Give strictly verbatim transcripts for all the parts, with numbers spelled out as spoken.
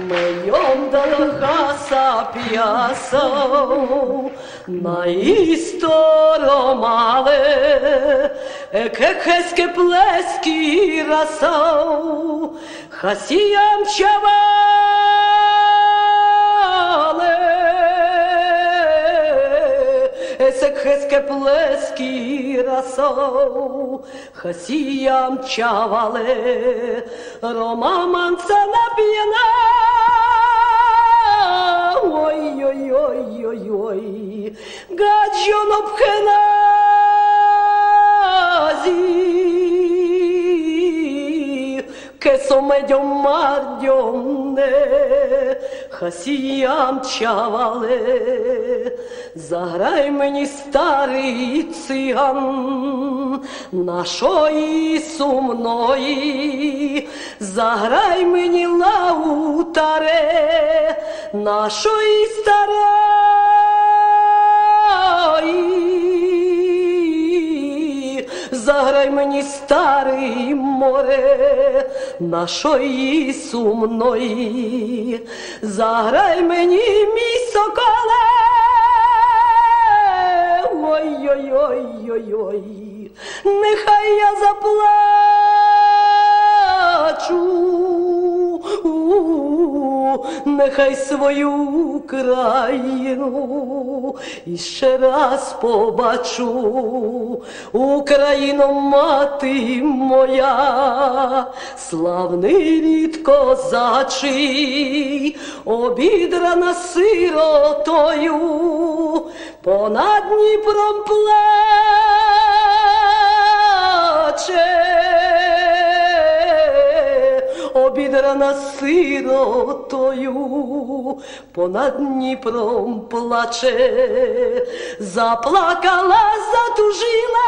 Мейом дала сапіасов, на істору мале, екекеське плески расав, хасіям чавале, екекеське плески расав, хасіям чавале, рома манца нап'яна. Ой-ой-ой-ой-ой, гаджон обхеназі, кесомедьом мардьом не, хасіям чавале. Заграй мені, старий циган, нашої сумної, заграй мені лаутаре, нашої старої, заграй мені, старий море, нашої сумної, заграй мені, мій соколе, ой-ой-ой-ой-ой, нехай я заплачу, нехай свою Україну іще раз побачу. Україно, мати моя, славний рід козачий, обідрана сиротою, понад Дніпром плаче. Обідрана сиротою, понад Дніпром плаче, заплакала, затужила,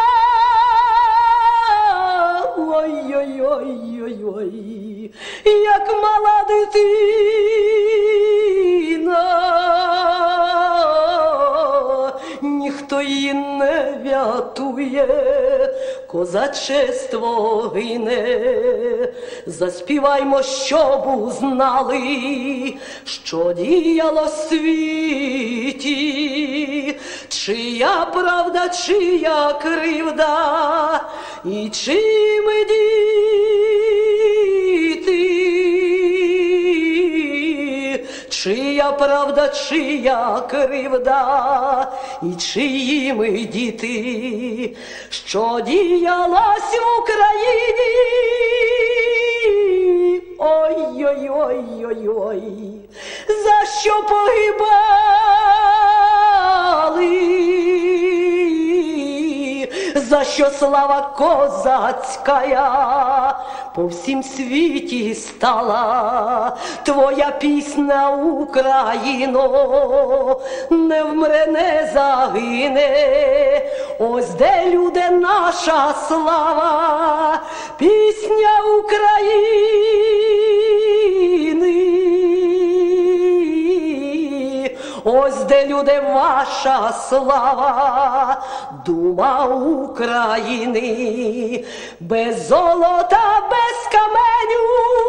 ой-ой-ой-ой-ой, як мала дитина, ніхто її не врятує, козачество гине. Заспіваймо, щоб узнали, що діяло в світі, чия правда, чия кривда, і чи ми діти, чия правда, чия кривда, і чиї ми діти, що діялась в Україні. Ой-ой-ой-ой-ой, за що погибали, за що слава козацька по всім світі стала. Твоя пісня, Україно, не вмре, не загине. Ось де, люди, наша слава, пісня України. Ось де, люди, ваша слава, дума України. Без золота, без каменю,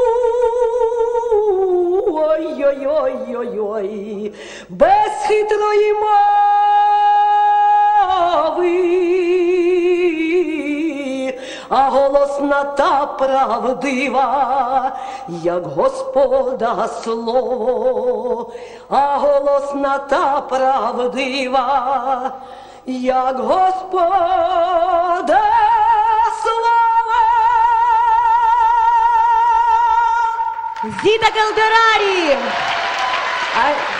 ой-ой-ой-ой-ой, без хитрої мови, а голосна та правдива, як Господа слово, а голосна та правдива, як Господа слово. Зіта Келдерарі!